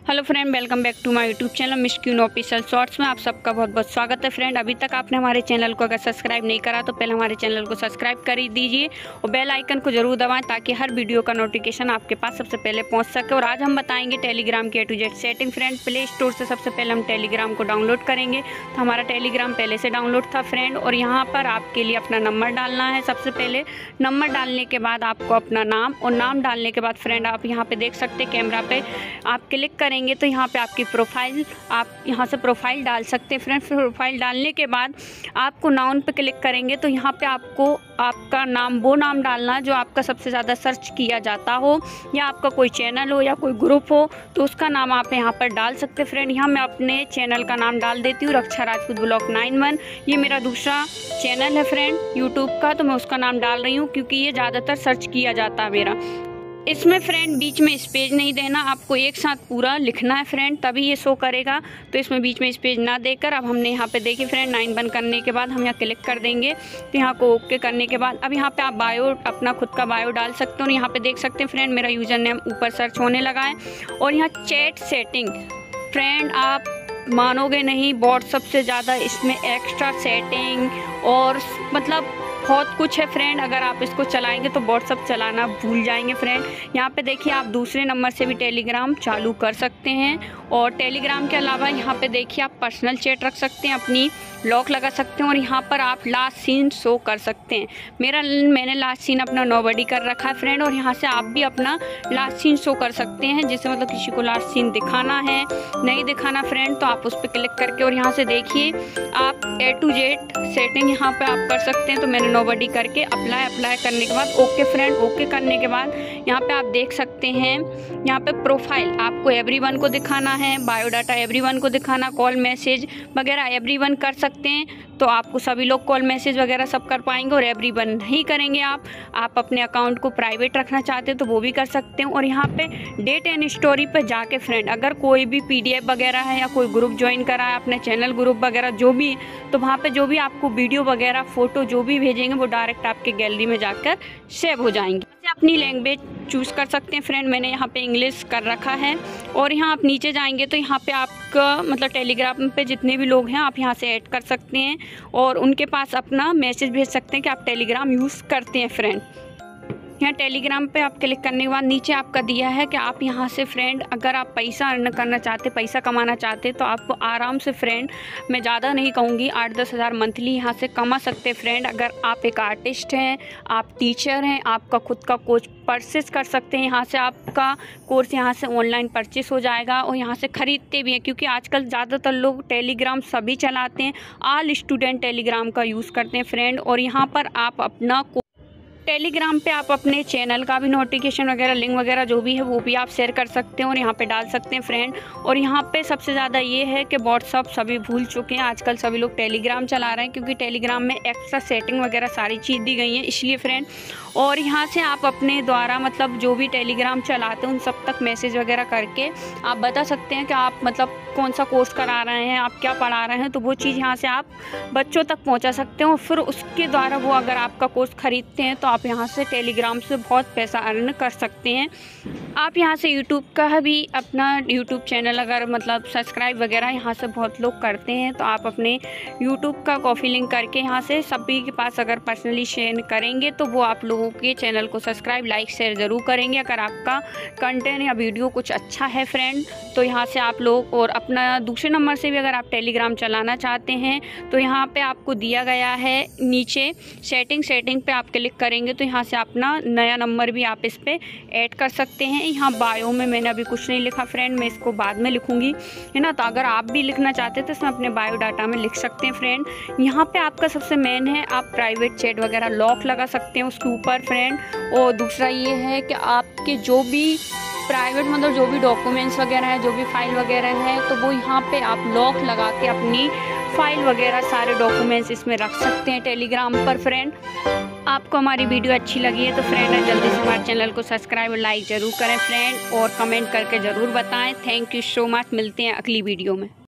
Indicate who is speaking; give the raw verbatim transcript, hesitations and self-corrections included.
Speaker 1: Hello friend, welcome back to my YouTube channel miss queen official shorts में आप सबका बहुत बहुत स्वागत है। फ्रेंड, अभी तक आपने हमारे चैनल को अगर सब्सक्राइब नहीं करा तो पहले हमारे चैनल को सब्सक्राइब कर दीजिए और बेल आइकन को जरूर दबाएं ताकि हर वीडियो का नोटिफिकेशन आपके पास सबसे पहले पहुंच सके। और आज हम बताएंगे टेलीग्राम की A to Z setting. Friend, play store से सबसे पहले हम टेलीग्राम को डाउनलोड करेंगे। तो हमारा टेलीग्राम पहले से डाउनलोड था फ्रेंड, और यहाँ पर आपके लिए अपना नंबर डालना है। सबसे पहले नंबर डालने के बाद आपको अपना नाम, और नाम डालने के बाद फ्रेंड आप यहाँ पे देख सकते हैं कैमरा पे आप क्लिक करेंगे तो यहाँ पे आपकी प्रोफाइल, आप यहाँ से प्रोफाइल डाल सकते हैं। फ्रेंड, प्रोफाइल डालने के बाद आपको नाउन पे क्लिक करेंगे तो यहाँ पे आपको आपका नाम, वो नाम डालना जो आपका सबसे ज़्यादा सर्च किया जाता हो, या आपका कोई चैनल हो या कोई ग्रुप हो तो उसका नाम आप यहाँ पर डाल सकते हैं। फ्रेंड, यहाँ मैं अपने चैनल का नाम डाल देती हूँ, Raksha Rajput blog nine one. ये मेरा दूसरा चैनल है फ्रेंड यूट्यूब का, तो मैं उसका नाम डाल रही हूँ क्योंकि ये ज़्यादातर सर्च किया जाता है मेरा। इसमें फ्रेंड बीच में स्पेस नहीं देना, आपको एक साथ पूरा लिखना है फ्रेंड, तभी ये शो करेगा। तो इसमें बीच में स्पेस ना देकर अब हमने यहाँ पे देखिए फ्रेंड नाइन वन करने के बाद हम यहाँ क्लिक कर देंगे। तो यहाँ को ओके करने के बाद अब यहाँ पे आप बायो, अपना खुद का बायो डाल सकते हो। और यहाँ पे देख सकते हैं फ्रेंड मेरा यूज़र नेम ऊपर सर्च होने लगा है। और यहाँ चैट सेटिंग, फ्रेंड आप मानोगे नहीं, व्हाट्सएप से ज़्यादा इसमें एक्स्ट्रा सेटिंग और मतलब बहुत कुछ है फ्रेंड। अगर आप इसको चलाएंगे तो व्हाट्सअप चलाना भूल जाएंगे फ्रेंड। यहाँ पे देखिए आप दूसरे नंबर से भी टेलीग्राम चालू कर सकते हैं। और टेलीग्राम के अलावा यहाँ पे देखिए आप पर्सनल चैट रख सकते हैं, अपनी लॉक लगा सकते हैं, और यहाँ पर आप लास्ट सीन शो कर सकते हैं। मेरा मैंने लास्ट सीन अपना नोबडी कर रखा है फ्रेंड, और यहाँ से आप भी अपना लास्ट सीन शो कर सकते हैं। जैसे मतलब किसी को लास्ट सीन दिखाना है, नहीं दिखाना फ्रेंड, तो आप उस पर क्लिक करके और यहाँ से देखिए आप ए टू जेड सेटिंग यहाँ पे आप कर सकते हैं। तो मैंने नोबडी करके अप्लाई अप्लाई करने के बाद ओके फ्रेंड, ओके करने के बाद यहाँ पे आप देख सकते हैं यहाँ पे प्रोफाइल आपको एवरीवन को दिखाना है, बायोडाटा एवरीवन को दिखाना, कॉल मैसेज वगैरह एवरीवन कर सकते हैं। तो आपको सभी लोग कॉल मैसेज वगैरह सब कर पाएंगे। और एवरीवन नहीं करेंगे आप आप अपने अकाउंट को प्राइवेट रखना चाहते हैं तो वो भी कर सकते हैं। और यहाँ पे डेट एंड स्टोरी पे जाके फ्रेंड अगर कोई भी पीडीएफ वगैरह है या कोई ग्रुप ज्वाइन करा है, अपने चैनल ग्रुप वगैरह जो भी, तो वहाँ पे जो भी आपको वीडियो वगैरह फोटो जो भी भेजेंगे वो डायरेक्ट आपके गैलरी में जाकर सेव हो जाएंगे। अपनी लैंग्वेज चूज़ कर सकते हैं फ्रेंड, मैंने यहाँ पे इंग्लिश कर रखा है। और यहाँ आप नीचे जाएंगे तो यहाँ पे आपका मतलब टेलीग्राम पे जितने भी लोग हैं आप यहाँ से ऐड कर सकते हैं और उनके पास अपना मैसेज भेज सकते हैं कि आप टेलीग्राम यूज़ करते हैं फ्रेंड। यहाँ टेलीग्राम पे आप क्लिक करने के बाद नीचे आपका दिया है कि आप यहाँ से फ्रेंड अगर आप पैसा अर्न करना चाहते, पैसा कमाना चाहते तो आपको आराम से फ्रेंड, मैं ज़्यादा नहीं कहूँगी, आठ दस हज़ार मंथली यहाँ से कमा सकते हैं फ्रेंड। अगर आप एक आर्टिस्ट हैं, आप टीचर हैं, आपका खुद का कोर्स परचेस कर सकते हैं। यहाँ से आपका कोर्स यहाँ से ऑनलाइन परचेस हो जाएगा और यहाँ से ख़रीदते भी हैं, क्योंकि आजकल ज़्यादातर लोग टेलीग्राम सभी चलाते हैं, ऑल स्टूडेंट टेलीग्राम का यूज़ करते हैं फ्रेंड। और यहाँ पर आप अपना टेलीग्राम पे आप अपने चैनल का भी नोटिफिकेशन वगैरह, लिंक वगैरह जो भी है वो भी आप शेयर कर सकते हैं और यहाँ पे डाल सकते हैं फ्रेंड। और यहाँ पे सबसे ज़्यादा ये है कि व्हाट्सअप सभी भूल चुके हैं, आजकल सभी लोग टेलीग्राम चला रहे हैं क्योंकि टेलीग्राम में एक्स्ट्रा सेटिंग वगैरह सारी चीज़ दी गई है इसलिए फ्रेंड। और यहाँ से आप अपने द्वारा मतलब जो भी टेलीग्राम चलाते हैं उन सब तक मैसेज वगैरह करके आप बता सकते हैं कि आप मतलब कौन सा कोर्स करा रहे हैं, आप क्या पढ़ा रहे हैं, तो वो चीज़ यहाँ से आप बच्चों तक पहुँचा सकते हैं। और फिर उसके द्वारा वो अगर आपका कोर्स ख़रीदते हैं तो आप यहाँ से टेलीग्राम से बहुत पैसा अर्न कर सकते हैं। आप यहाँ से यूट्यूब का भी अपना यूट्यूब चैनल अगर मतलब सब्सक्राइब वगैरह यहाँ से बहुत लोग करते हैं तो आप अपने यूट्यूब का कॉफ़ी लिंक करके यहाँ से सभी के पास अगर पर्सनली शेयर करेंगे तो वो आप लोगों के चैनल को सब्सक्राइब लाइक शेयर ज़रूर करेंगे। अगर आपका कंटेंट या वीडियो कुछ अच्छा है फ्रेंड तो यहाँ से आप लोग, और अपना दूसरे नंबर से भी अगर आप टेलीग्राम चलाना चाहते हैं तो यहाँ पे आपको दिया गया है नीचे सेटिंग, सेटिंग पे आप क्लिक करेंगे तो यहाँ से अपना नया नंबर भी आप इस पे ऐड कर सकते हैं। यहाँ बायो में मैंने अभी कुछ नहीं लिखा फ्रेंड, मैं इसको बाद में लिखूंगी, है ना। तो अगर आप भी लिखना चाहते हैं तो इसमें अपने बायो डाटा में लिख सकते हैं फ्रेंड। यहाँ पे आपका सबसे मेन है आप प्राइवेट चैट वगैरह लॉक लगा सकते हैं उसके ऊपर फ्रेंड। और दूसरा ये है कि आपके जो भी प्राइवेट मतलब जो भी डॉक्यूमेंट्स वगैरह है, जो भी फाइल वगैरह है, तो वो यहाँ पे आप लॉक लगा के अपनी फाइल वगैरह सारे डॉक्यूमेंट्स इसमें रख सकते हैं टेलीग्राम पर फ्रेंड। आपको हमारी वीडियो अच्छी लगी है तो फ्रेंड जल्दी से हमारे चैनल को सब्सक्राइब और लाइक ज़रूर करें फ्रेंड, और कमेंट करके ज़रूर बताएं। थैंक यू सो मच, मिलते हैं अगली वीडियो में।